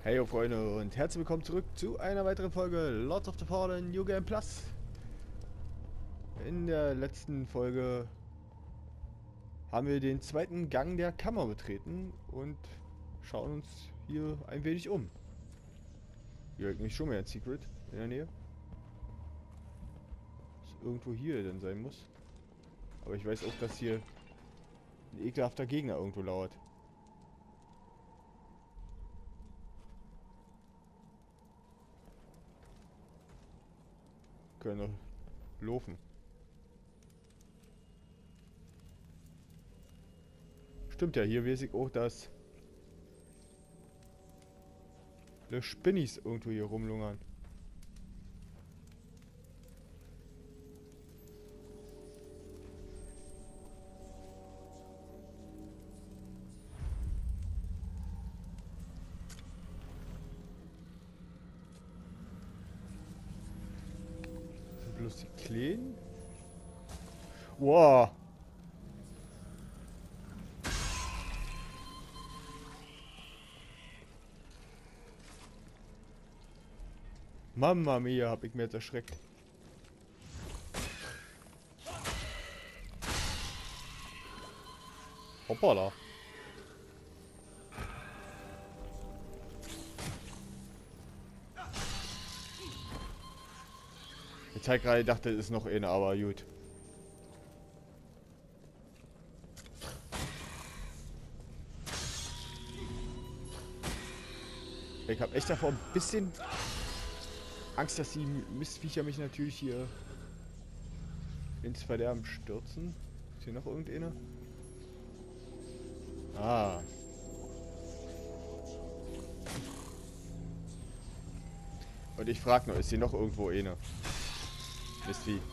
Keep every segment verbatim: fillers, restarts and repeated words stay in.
Hey yo Freunde und herzlich willkommen zurück zu einer weiteren Folge Lords of the Fallen New Game Plus. In der letzten Folge haben wir den zweiten Gang der Kammer betreten und schauen uns hier ein wenig um. Hier liegt nämlich schon mehr ein Secret in der Nähe. Das irgendwo hier denn sein muss. Aber ich weiß auch, dass hier ein ekelhafter Gegner irgendwo lauert. Können noch laufen. Stimmt ja, hier weiß ich auch, dass die Spinnis irgendwo hier rumlungern. Sind bloß die Kleinen? Wow! Mamma mia, hab ich mir jetzt erschreckt. Hoppala. Jetzt habe ich gerade gedacht, das ist noch eine, aber gut. Ich habe echt davor ein bisschen Angst, dass die Mistviecher mich natürlich hier ins Verderben stürzen. Ist hier noch irgendeine? Ah. Und ich frage nur, ist hier noch irgendwo eine? Mistvieh.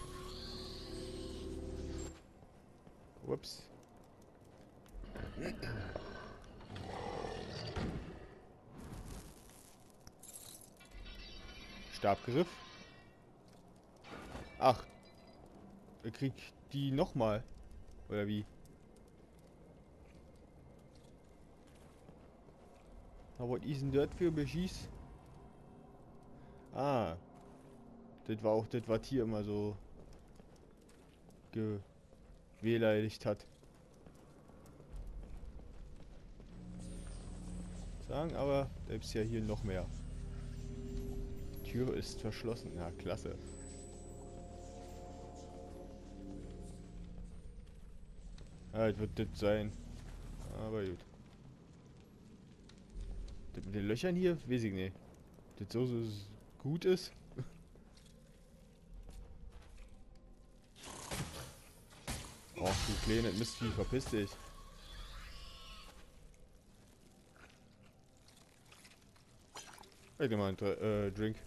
Ups. Stabgriff. Ach. Ich krieg die nochmal. Oder wie? Aber was ist denn das für Beschieß? Ah. Das war auch das, was hier immer so gewehleidigt hat. Sagen, aber da gibt es ja hier noch mehr. Die Tür ist verschlossen. Ja, klasse. Ja, das wird das sein. Aber gut. Das mit den Löchern hier, weiß ich nicht. Das so, so gut ist. Och, du kleine Mistvieh, verpiss dich. Ich nehme mal einen äh, Drink.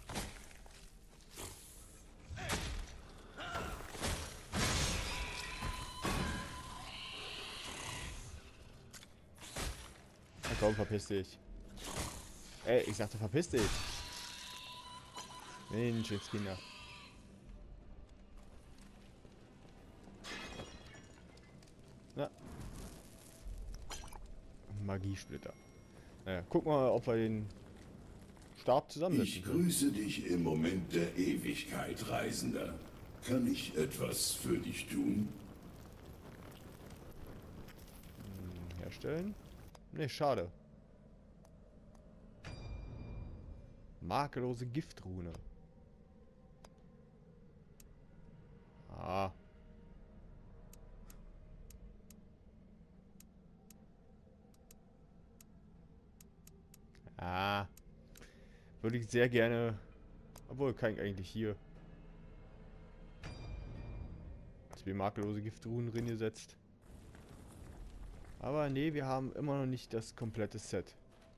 Na komm, verpiss dich. Ey, ich sagte, verpiss dich. Mensch, jetzt Kinder. Na. Magiesplitter. Naja, guck mal, ob wir den Stab zusammensetzen Ich können. grüße dich im Moment der Ewigkeit, Reisender. Kann ich etwas für dich tun? Hm, herstellen? Ne, schade. Makellose Giftrune. Ah. Ah. Würde ich sehr gerne... Obwohl, kann ich eigentlich hier. Zwei makellose Giftruhen drin gesetzt. Aber nee, wir haben immer noch nicht das komplette Set.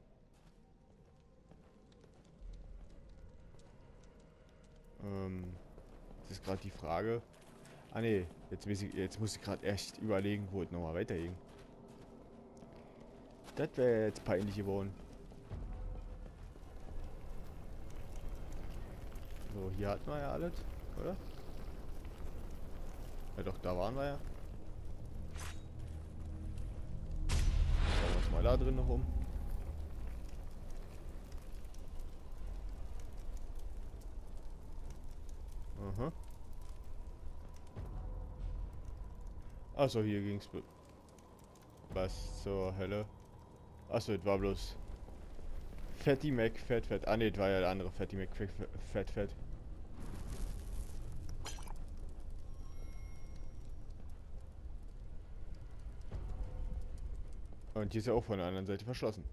Ähm, das ist gerade die Frage. Ah nee, jetzt, weiß ich, jetzt muss ich gerade echt überlegen, wo es nochmal weiterging. Das wäre jetzt peinlich geworden. So, hier hatten wir ja alles, oder? Ja doch, da waren wir ja. Schauen wir uns mal da drin noch um. Aha. Achso, hier ging's. Was zur Hölle? Achso, das war bloß Fatty Mac Fett Fett. Ah ne, das war ja der andere Fatty Mac Fett Fett. Und hier ist ja auch von der anderen Seite verschlossen.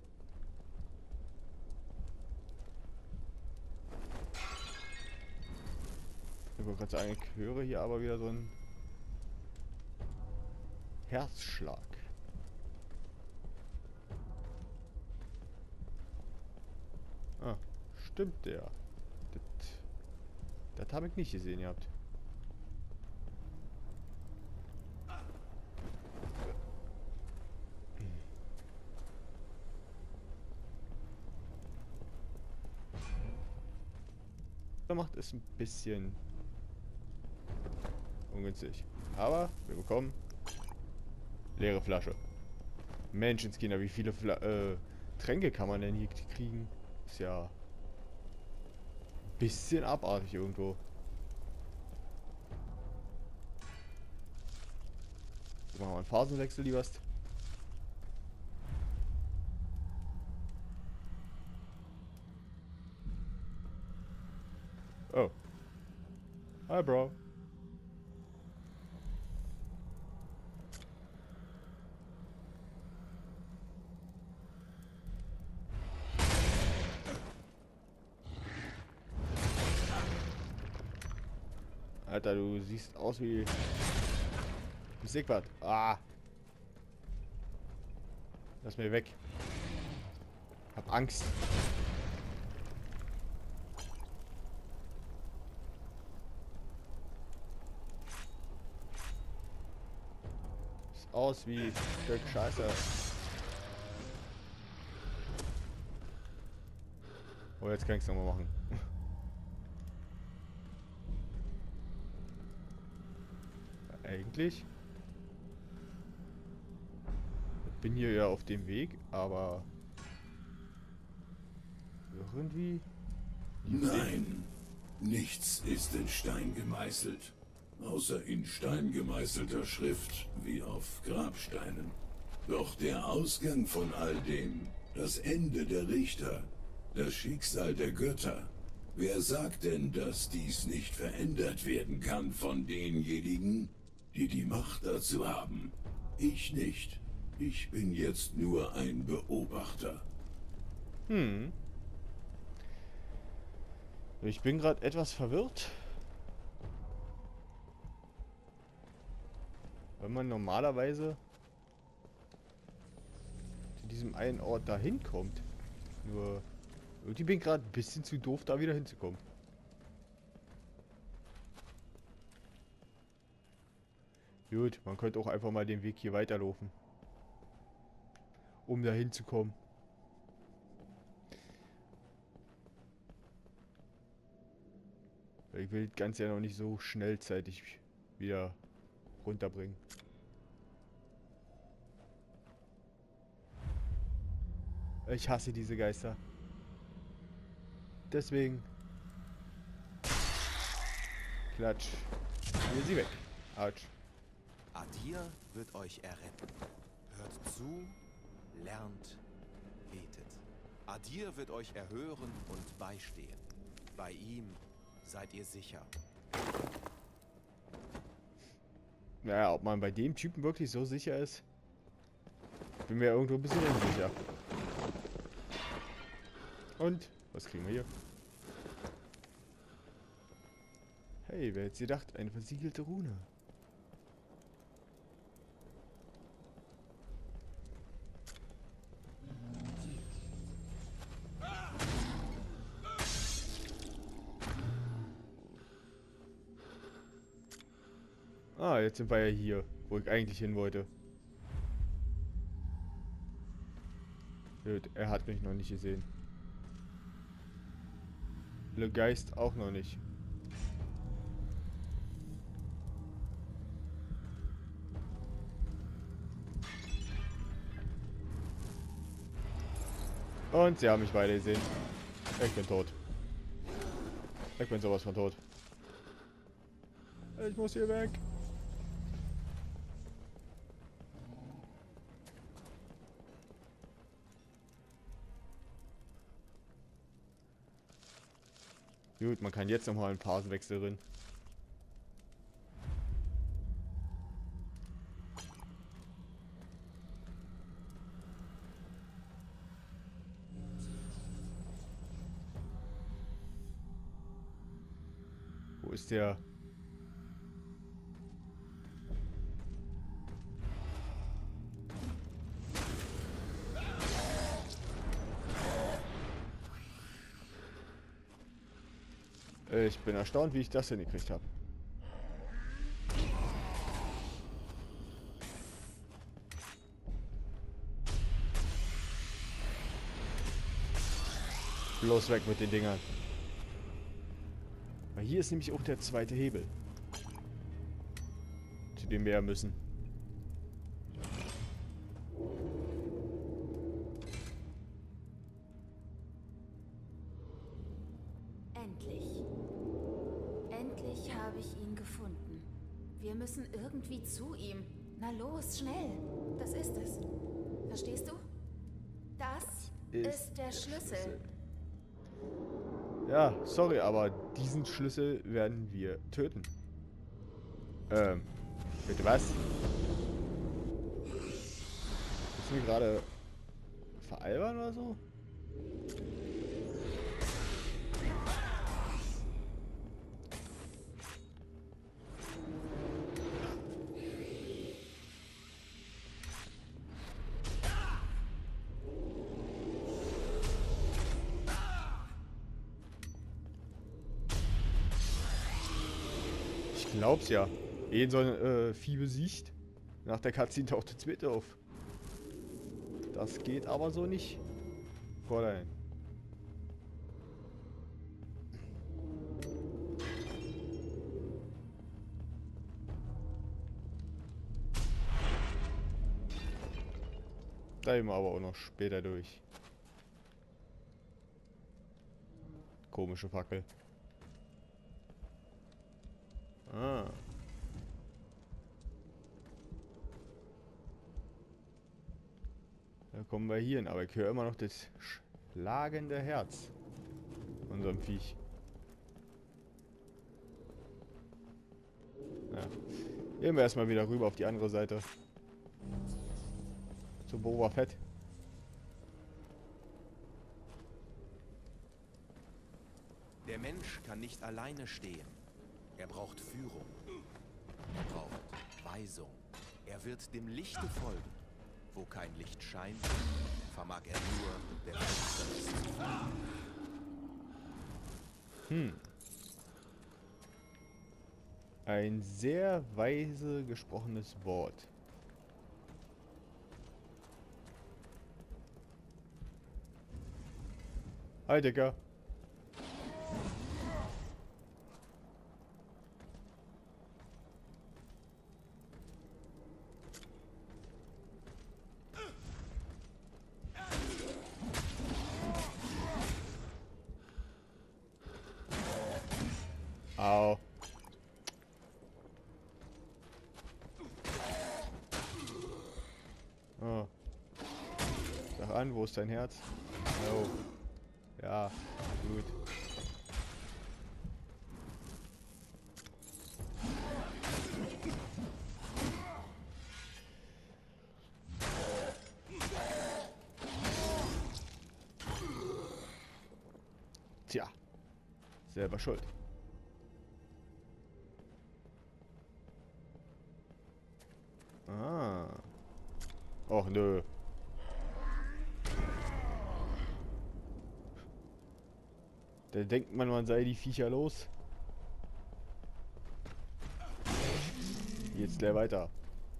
Ich wollte gerade sagen, ich höre hier aber wieder so einen Herzschlag. Ah, stimmt der. Das, das habe ich nicht gesehen gehabt. Da macht es ein bisschen ungünstig. Aber wir bekommen leere Flasche. Menschenskinder, wie viele Fla äh, Tränke kann man denn hier kriegen? Ist ja ein bisschen abartig irgendwo. So, machen wir einen Phasenwechsel, lieber. Oh. Hi, Bro. Alter, du siehst aus wie... wie Sigwart. Ah. Lass mir weg. Hab Angst. Sieht aus wie ein Stück Scheiße. Oh, jetzt kann ich's nochmal machen. Eigentlich. Ich bin hier ja auf dem Weg, aber irgendwie... Nein, nichts ist in Stein gemeißelt. Außer in Stein gemeißelter Schrift, wie auf Grabsteinen. Doch der Ausgang von all dem, das Ende der Richter, das Schicksal der Götter. Wer sagt denn, dass dies nicht verändert werden kann von denjenigen, die die Macht dazu haben? Ich nicht. Ich bin jetzt nur ein Beobachter. Hm. Ich bin gerade etwas verwirrt. Wenn man normalerweise zu diesem einen Ort dahin kommt. Nur irgendwie bin ich gerade ein bisschen zu doof, da wieder hinzukommen. Gut, man könnte auch einfach mal den Weg hier weiterlaufen. Um da hinzukommen. Ich will das Ganze ja noch nicht so schnellzeitig wieder runterbringen. Ich hasse diese Geister. Deswegen. Klatsch. Hier sie weg. Autsch. Adir wird euch erretten. Hört zu, lernt, betet. Adir wird euch erhören und beistehen. Bei ihm seid ihr sicher. Naja, ob man bei dem Typen wirklich so sicher ist, bin mir irgendwo ein bisschen unsicher. Und, was kriegen wir hier? Hey, wer hätte gedacht, eine versiegelte Rune. Ah, jetzt sind wir ja hier, wo ich eigentlich hin wollte. Gut, er hat mich noch nicht gesehen. Le Geist auch noch nicht. Und sie haben mich beide gesehen. Ich bin tot. Ich bin sowas von tot. Ich muss hier weg. Gut, man kann jetzt nochmal einen Phasenwechsel drin. Wo ist der? Ich bin erstaunt, wie ich das hingekriegt habe. Bloß weg mit den Dingern. Weil hier ist nämlich auch der zweite Hebel, zu dem wir ja müssen. Endlich. Endlich habe ich ihn gefunden. Wir müssen irgendwie zu ihm. Na los, schnell. Das ist es. Verstehst du? Das ist, ist der Schlüssel. Ja, sorry, aber diesen Schlüssel werden wir töten. Ähm, bitte was? Ist mir gerade veralbern oder so? Ich glaub's ja. Eh so ein äh, Vieh besiegt. Nach der Cutscene taucht der zweite auf. Das geht aber so nicht. Fräulein. Da gehen wir aber auch noch später durch. Komische Fackel. Ah. Da kommen wir hier hin, aber ich höre immer noch das schlagende Herz von unserem Viech. Ja. Gehen wir erstmal wieder rüber auf die andere Seite. Zu Boba Fett. Der Mensch kann nicht alleine stehen. Er braucht Führung. Er braucht Weisung. Er wird dem Lichte folgen. Wo kein Licht scheint, vermag er nur der Finsternis zu folgen. Hm. Ein sehr weise gesprochenes Wort. Hi, Dicker. Au. Oh. Sag an, wo ist dein Herz? Oh. Ja, gut. Tja, selber schuld. Ah. Och nö. Da denkt man, man sei die Viecher los. Jetzt gleich weiter.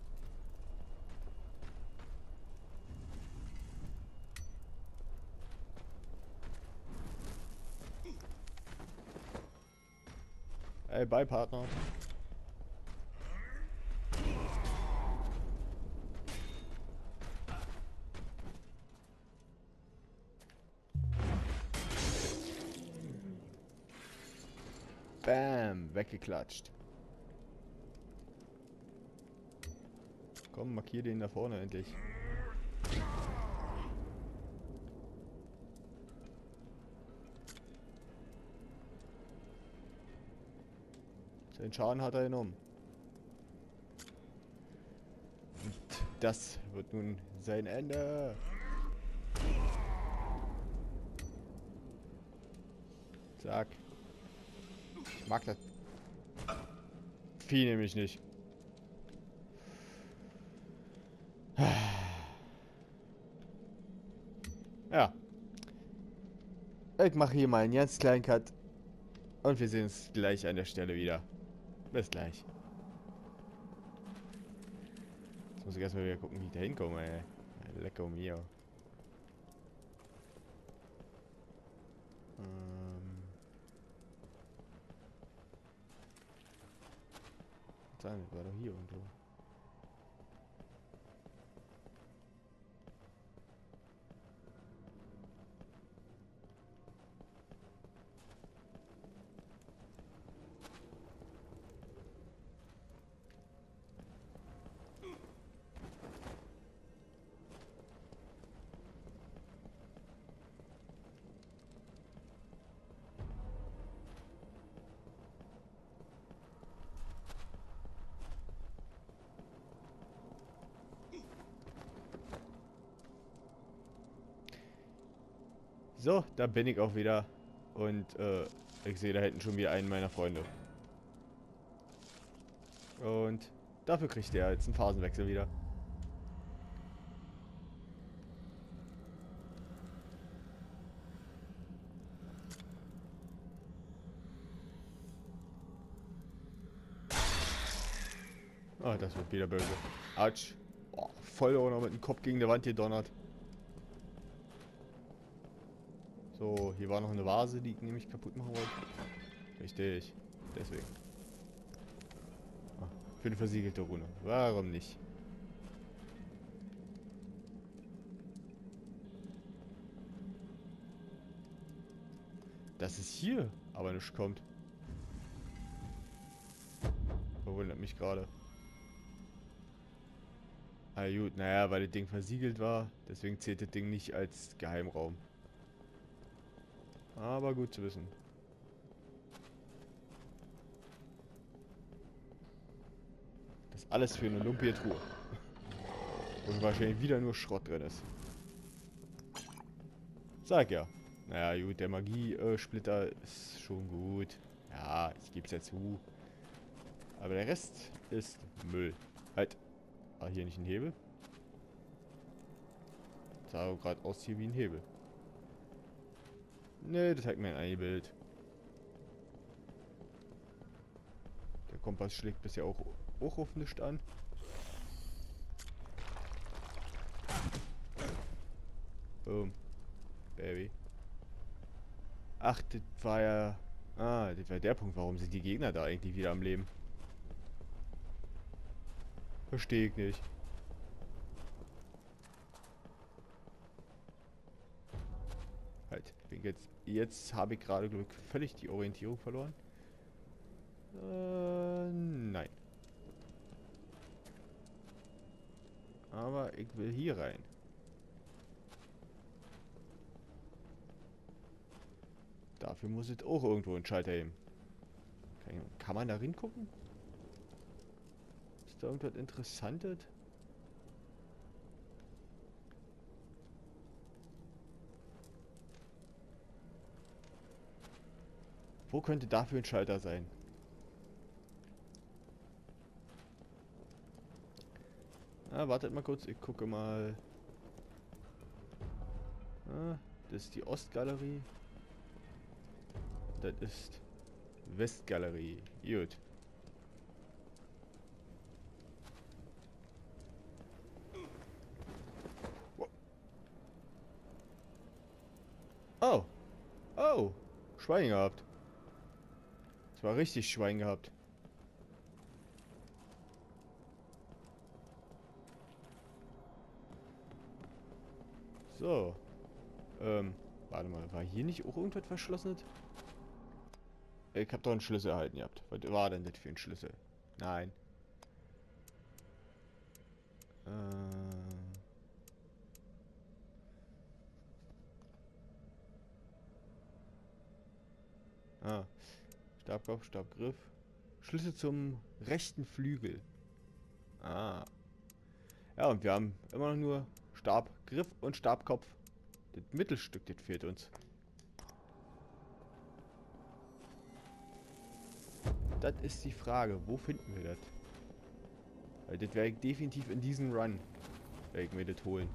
Ey, bye, Partner. Bam, weggeklatscht. Komm, markier den da vorne endlich. Den Schaden hat er genommen. Und das wird nun sein Ende. Zack. Ich mag das Vieh nämlich nicht. Ja. Ich mache hier mal einen ganz kleinen Cut. Und wir sehen uns gleich an der Stelle wieder. Bis gleich. Jetzt muss ich erstmal wieder gucken, wie ich da hinkomme, ey. Lecker mio. Ähm. Sagen, das war doch hier irgendwo. So, da bin ich auch wieder. Und äh, ich sehe da hinten schon wieder einen meiner Freunde. Und dafür kriegt er jetzt einen Phasenwechsel wieder. Ah, das wird wieder böse. Autsch. Oh, voll auch noch mit dem Kopf gegen die Wand gedonnert. So, hier war noch eine Vase, die ich nämlich kaputt machen wollte. Richtig. Deswegen. Ah, für eine versiegelte Rune. Warum nicht? Dass es hier aber nicht kommt. Verwundert mich gerade. Ah gut, naja, weil das Ding versiegelt war. Deswegen zählt das Ding nicht als Geheimraum. Aber gut zu wissen. Das alles für eine lumpige Truhe. Und wahrscheinlich wieder nur Schrott drin ist. Sag ja. Naja gut, der Magie-Splitter ist schon gut. Ja, ich gebe es ja zu. Aber der Rest ist Müll. Halt. War hier nicht ein Hebel? Sah gerade aus hier wie ein Hebel. Ne, das zeigt mir ein Bild. Der Kompass schlägt bisher auch, auch auf nichts an. Boom. Baby. Ach, das war ja... Ah, das war der Punkt, warum sind die Gegner da eigentlich wieder am Leben? Verstehe ich nicht. Halt, bin jetzt, jetzt habe ich gerade Glück völlig die Orientierung verloren. Äh, nein. Aber ich will hier rein. Dafür muss es auch irgendwo einen Schalter heben. Kann, kann man da reingucken? Ist da irgendwas Interessantes? Wo könnte dafür ein Schalter sein? Ah, wartet mal kurz, ich gucke mal. Ah, das ist die Ostgalerie. Das ist Westgalerie. Gut. Oh. Oh. Schwein gehabt. Das war richtig Schwein gehabt. So. Ähm, warte mal, war hier nicht auch irgendwas Verschlossenes? Ich hab doch einen Schlüssel erhalten gehabt. Was war denn das für ein Schlüssel? Nein. Ah. Stabkopf, Stabgriff. Schlüssel zum rechten Flügel. Ah. Ja, und wir haben immer noch nur Stabgriff und Stabkopf. Das Mittelstück, das fehlt uns. Das ist die Frage. Wo finden wir das? Weil das werde ich definitiv in diesem Run werde ich mir das holen.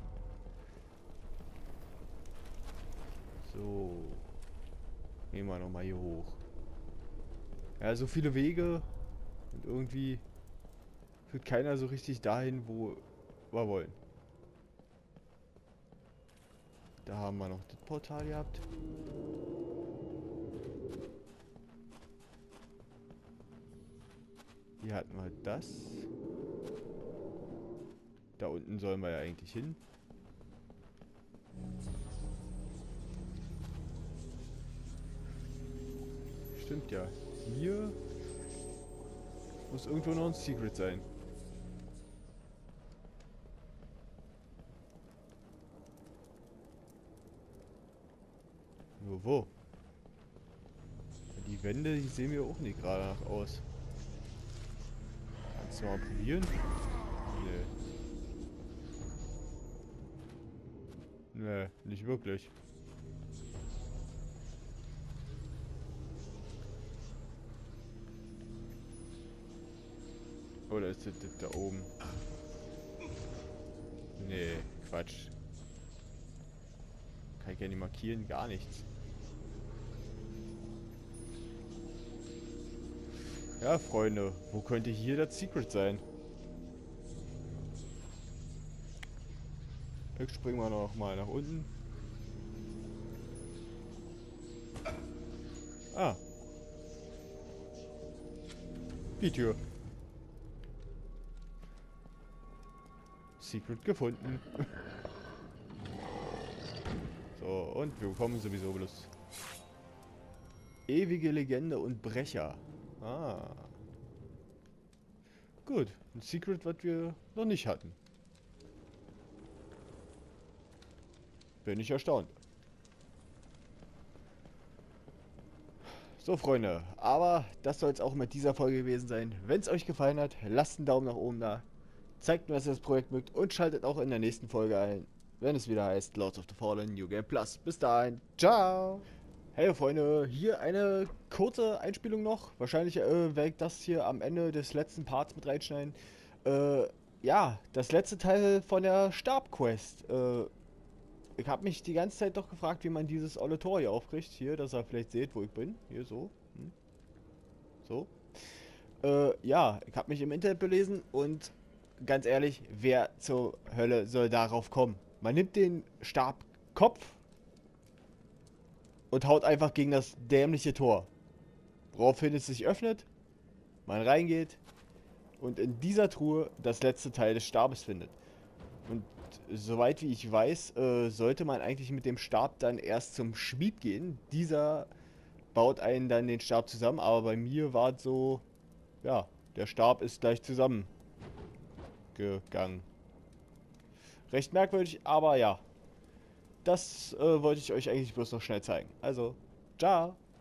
So. Gehen wir nochmal hier hoch. Ja, so viele Wege. Und irgendwie führt keiner so richtig dahin, wo wir wollen. Da haben wir noch das Portal gehabt. Hier hatten wir das. Da unten sollen wir ja eigentlich hin. Stimmt ja. Hier muss irgendwo noch ein Secret sein. Nur wo? Die Wände, die sehen mir auch nicht gerade nach aus. Kannst du mal probieren? Nee. Nee, nicht wirklich. Oder ist das, das da oben? Nee, Quatsch. Kann ich ja nicht markieren, gar nichts. Ja, Freunde, wo könnte hier das Secret sein? Jetzt springen wir noch mal nach unten. Ah. Die Tür. Secret gefunden. So, und wir bekommen sowieso bloß ewige Legende und Brecher. Ah. Gut, ein Secret, was wir noch nicht hatten. Bin ich erstaunt. So, Freunde, aber das soll es auch mit dieser Folge gewesen sein. Wenn es euch gefallen hat, lasst einen Daumen nach oben da. Zeigt mir, dass ihr das Projekt mögt und schaltet auch in der nächsten Folge ein, wenn es wieder heißt Lords of the Fallen New Game Plus. Bis dahin, ciao! Hey Freunde, hier eine kurze Einspielung noch. Wahrscheinlich äh, werde ich das hier am Ende des letzten Parts mit reinschneiden. Äh, ja, das letzte Teil von der Stabquest. Äh, ich habe mich die ganze Zeit doch gefragt, wie man dieses olle Tor hier aufkriegt. Hier, dass ihr vielleicht seht, wo ich bin. Hier, so. Hm. So. Äh, ja, ich habe mich im Internet belesen und ganz ehrlich, wer zur Hölle soll darauf kommen? Man nimmt den Stabkopf und haut einfach gegen das dämliche Tor. Woraufhin es sich öffnet, man reingeht und in dieser Truhe das letzte Teil des Stabes findet. Und soweit wie ich weiß, äh, sollte man eigentlich mit dem Stab dann erst zum Schmied gehen. Dieser baut einen dann den Stab zusammen, aber bei mir war es so, ja, der Stab ist gleich zusammengegangen. Recht merkwürdig, aber ja. Das äh, wollte ich euch eigentlich bloß noch schnell zeigen. Also, ciao!